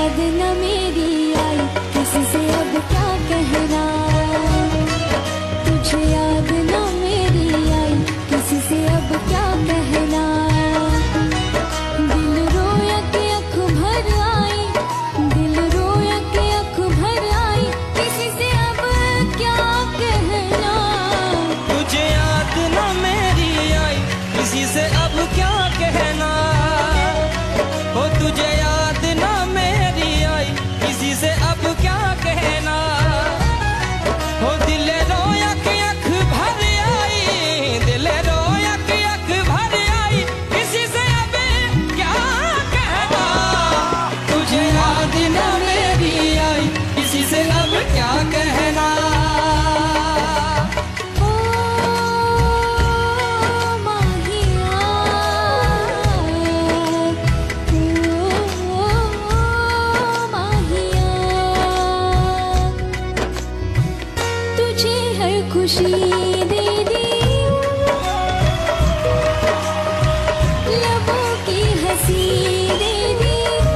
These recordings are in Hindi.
याद न मेरी आई, किसी से अब क्या कहना। तुझे याद न मेरी आई, किसी से अब क्या कहना। दिल रोया के आँख भर आई, दिल रोया के आँख भर आई, किसी से अब क्या कहना। तुझे याद न मेरी आई, किसी से अब क्या कहना। हो तुझे याद न मेरी आई, किसी से अब क्या कहना। हो दिल रोया के आँख भर आई, दिल रोया के आँख भर आई, किसी से अब क्या कहना। तुझे याद न मेरी आई, किसी से अब क्या कहना। ओ माहिया, ओ माहिया, तुझे हर खुशी दे दी, लबों की हंसी दे दी।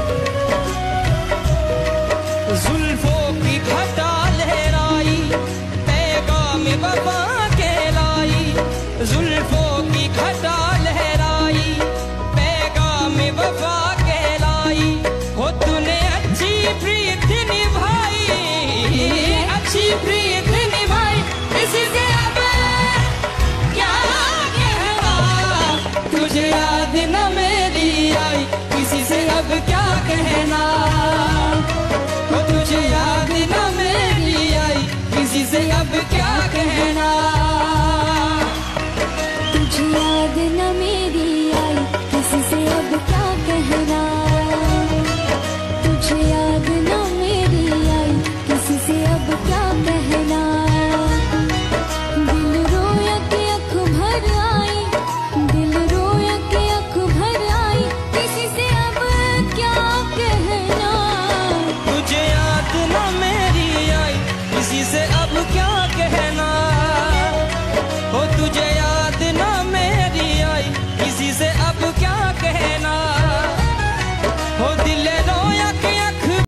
जुल्फों की घटा लहराई, पैगाम वफा कहलाई। जुल्फों की घटा लहराई, पैगाम वफा कहलाई। हो तूने अच्छी प्रीत निभाई, अच्छी प्रीत निभाई, किसी से अब क्या कहना। तुझे याद न मेरी आई, किसी से अब क्या कहना।